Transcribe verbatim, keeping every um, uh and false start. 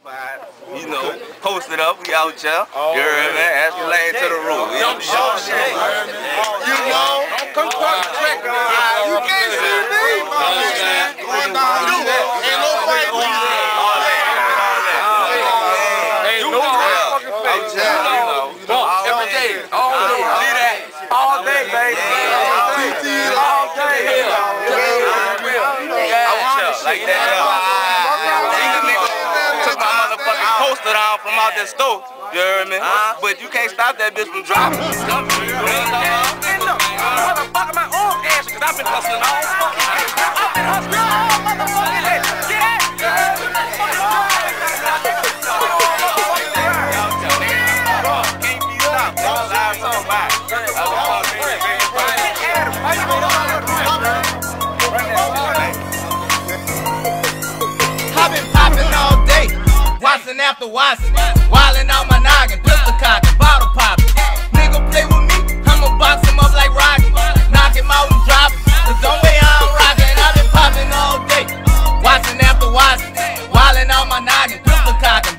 You know, posted up, we out here. You heard me? Ask the lane to the room. You know, You know, come park the track. You can't see me, man. Going down, do it. Ain't no fight with you. all that, all that. Ain't no motherfucking face. You know, Every day, all day. see that? All day, baby. All day. I want you like that. These niggas took my motherfucking poster down from out that store. You heard me? But you can't stop that bitch from dropping. Motherfucker, my own ass, cause I've been hustling all fucking day. I've been hustling all motherfucking day. Get it? Can't be stopped. Live song back. I've been popping all day, watching after watching, wildin' on my noggin, pistol cocking, bottle popping. Nigga play with me, I'ma box him up like Rocky, knock him out and drop him. There's no way I'm rockin'. I've been popping all day, watching after watching, wildin' on my noggin, pistol cocking.